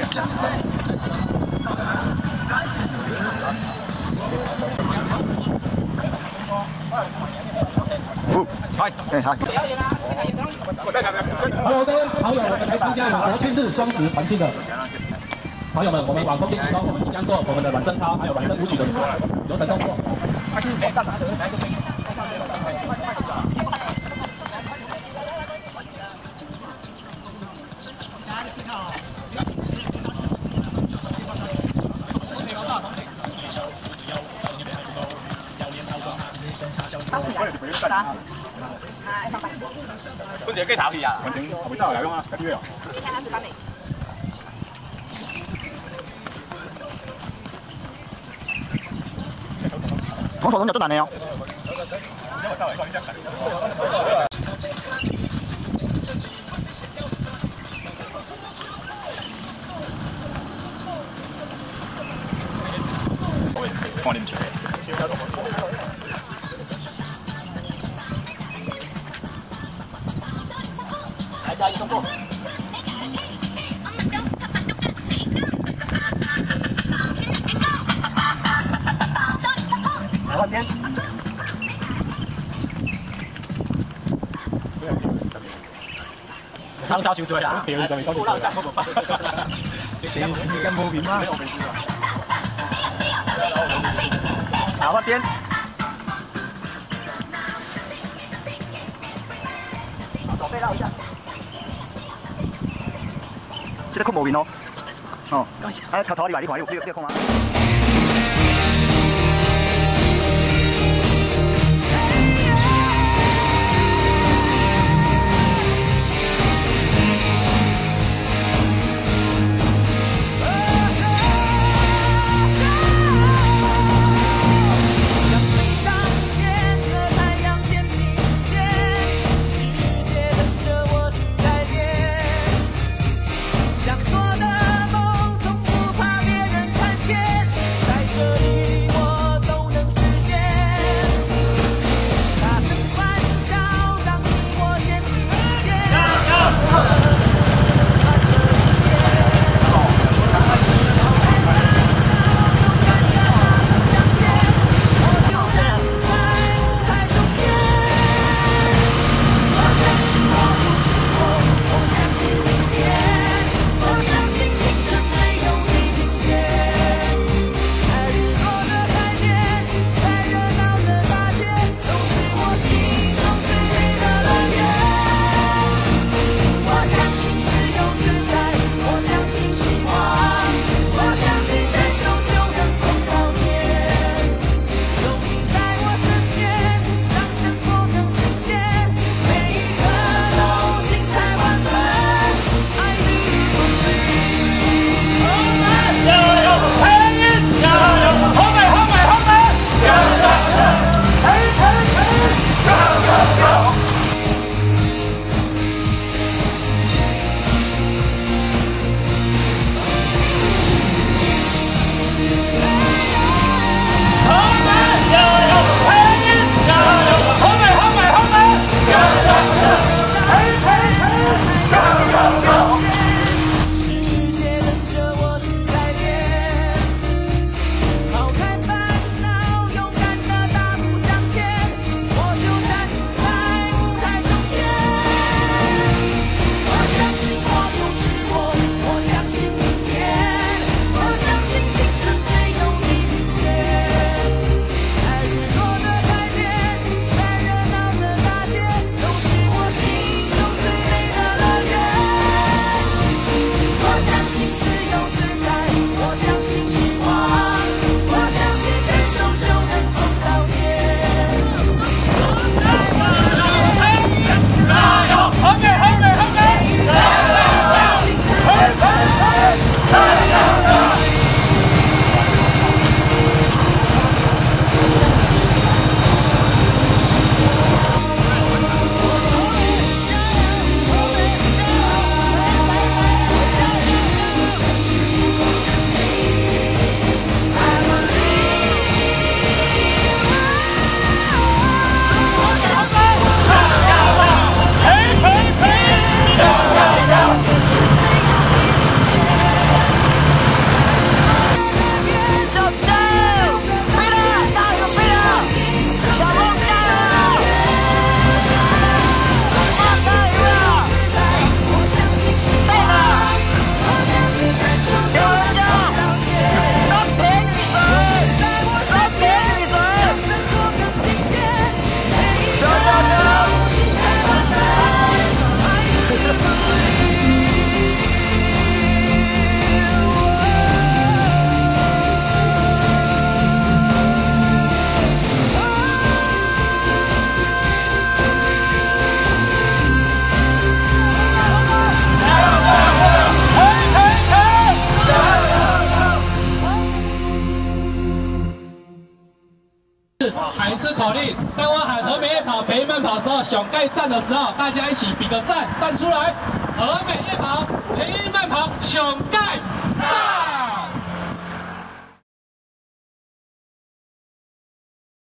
嗨，哎嗨。 Hello， 各位好友，我们来参加国庆日双十团庆的朋友们，我们往中间集中，我们即将做我们的软身操，还有软身舞曲的流程动作。 春節機炒嘢啊！反正後面真係有用啊，有啲藥。 你看他嘴巴美。 講錯咁就真難你哦。我哋唔出嚟。来下一个动作。来换边。當周小醉啦！屌你，當周小醉。電視嘅冇片啦。來換邊。手背繞一下。這個空無面哦。哦。哎，頭你話你看，你有空嗎？ 想做的梦，从不怕别人看见。 以。当我喊和美夜跑培育慢跑的时候，熊盖站的时候，大家一起比个赞，站出来。和美夜跑培育慢跑，熊盖。